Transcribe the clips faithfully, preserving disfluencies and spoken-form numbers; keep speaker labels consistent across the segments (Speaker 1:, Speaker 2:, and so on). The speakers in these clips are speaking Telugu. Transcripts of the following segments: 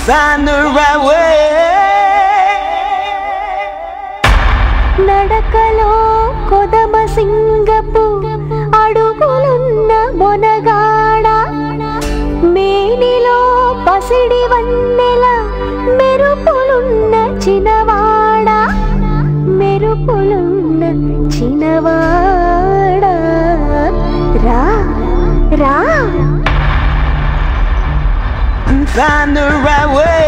Speaker 1: find the right way.
Speaker 2: నడకలో కొదమ సింగపు అడుగులున్న మొనగాడ మేనిలో పసిడి వన్నెల మెరుపులున్న చినవాడ మెరుపులున్న చినవాడ రా రా
Speaker 1: Find the right way.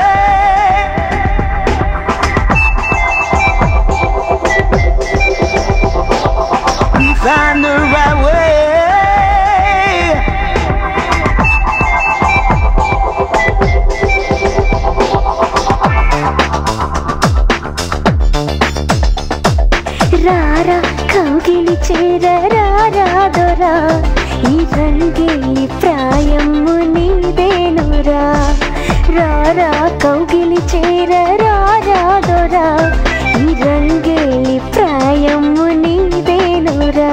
Speaker 1: Find the right way.
Speaker 2: రారా కౌగిలి చేర రారా దొరా ఈ రంగేలి ప్రాయము నీదేనురా రారా కౌగిలి చేర రారా దొరా ఈ రంగేలి ప్రాయము నీదేనురా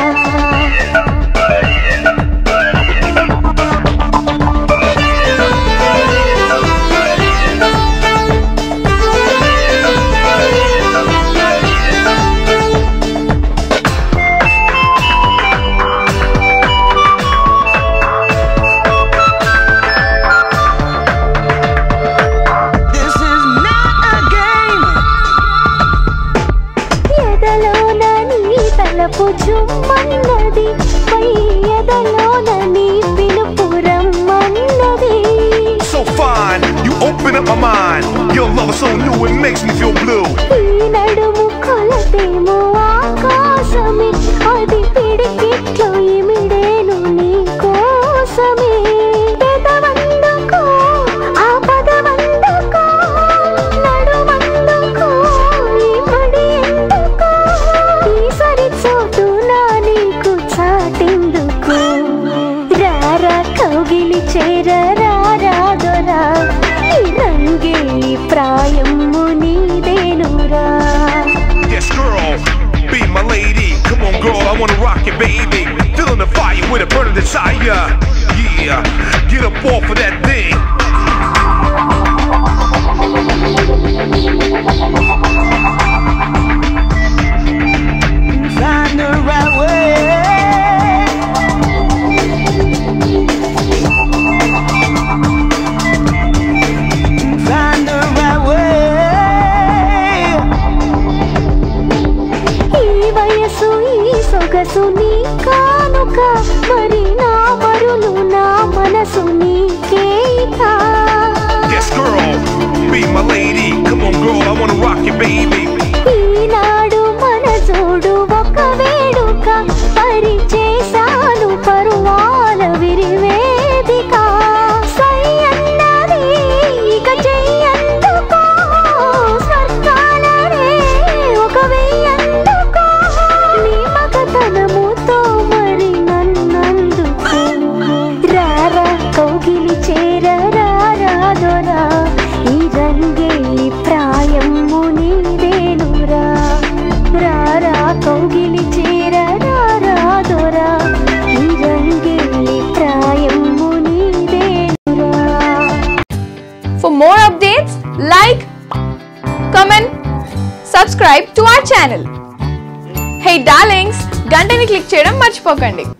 Speaker 2: జుమ్మన్నది పయ్యదలోన నీ పిలుపు రమ్మన్నది.
Speaker 3: So fine, you open up my mind. Your love is so new, it makes me feel blue.
Speaker 2: ఈ నడుము కొలతేమో ఆకాశమే అది పిడికిట్లో ఇమిడేను నీ కోసమే. పెదవందుకో ఆ పదవందుకో నడుమందుకో ఈ మడి ఎందుకో ఈ సరి చోటు నా నీకు చాటెందుకు. రారా కౌగిలి చేర రారా దొరా ఈ రంగేలి ప్రాయము నీదేనురా.
Speaker 3: Yes girl, be my lady. Come on girl, I wanna rock you baby. Feeling the fire with a burning desire. Yeah, get up off of that thing.
Speaker 1: Find the right way. Find the right way.
Speaker 2: ఈ వయసు ఈ సొగసు నీ కానుక మరి నా మరులు నా మనసు నీకే ఇక.
Speaker 3: Yes girl, be my lady. Come on girl, I wanna rock you baby.
Speaker 2: ఈనాడు మన జోడు ఒక వేడుక పరిచేశాను పరువాల విరివేదిక. సై అన్నది ఇక చెయ్యందుకో స్వర్గాలనే ఒక వెయ్యందుకో నీ మగతనముతో మరి నన్నందుకో. రారా కౌగిలి చేర రారా దొరా ఈ రంగేలి ప్రాయము నీదేనురా. రారా కౌగిలి చేర రారా దొరా ఈ రంగేలి ప్రాయము నీదేనురా.
Speaker 4: For more updates, like, comment, subscribe to our channel. Hey darlings, గంటని click చేయడం మర్చిపోకండి.